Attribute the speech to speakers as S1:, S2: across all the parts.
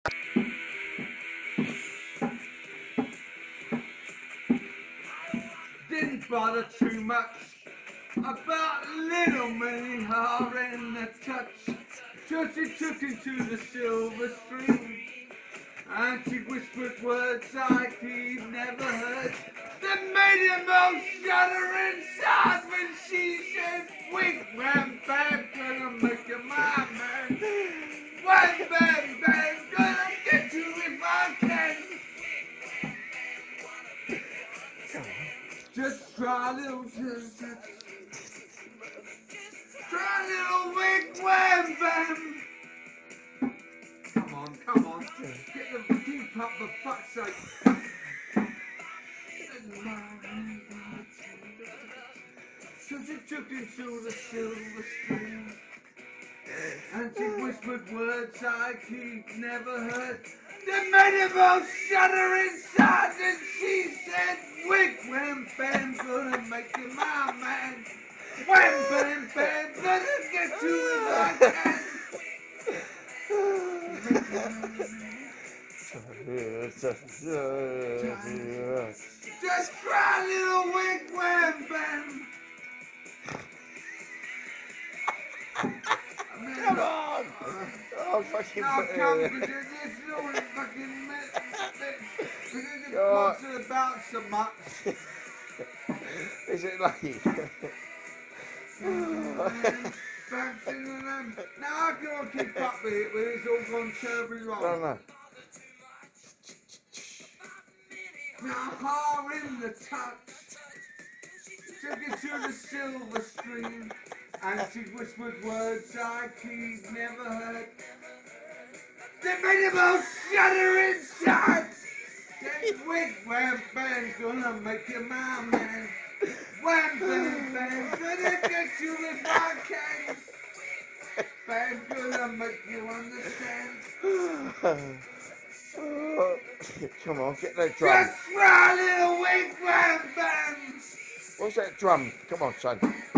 S1: Didn't bother too much about little Minnie Har in the touch. Just he took him to the silver stream, and she whispered words like he'd never heard, that made him all shudder inside when she said, "Wig Wam Bam, gonna make you my man. Wham Bam Bam, gonna get you if I can." Just try a little, try a little Wig Wam Bam. Come on, get the keep up for fuck's sake. So she took him to the silver stream, and she whispered words like he'd never heard, that made him all shudder inside, and she said, "Wig Wam Bam, gonna make you my man. Wham Bam Bam, gonna get you if I can." Just try a little Wig Wam Bam.
S2: Come on! Oh, fucking
S1: now come, because it's all fucking because it pops about so much.
S2: Is it lucky?
S1: Now I can't keep up with it when it's all gone terribly wrong.
S2: No.
S1: Now Har in the touch, took it to the silver stream, and she whispered words like he'd never heard, that made him all shudder inside. Said, "Wig Wam Bam's gonna make you my man. Wham Bam Bam, gonna get you if I can. Bam, gonna make you understand."
S2: Come on, get that drum.
S1: Just try a little Wig Wam Bam.
S2: What's that drum? Come on, son.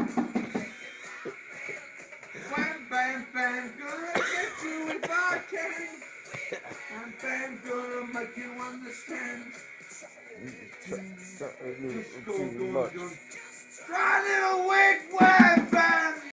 S1: Wham Bam Bam, gonna get you if I can. Wham Bam, gonna make you understand.
S2: Too much.
S1: Try a little Wig Wam Bam.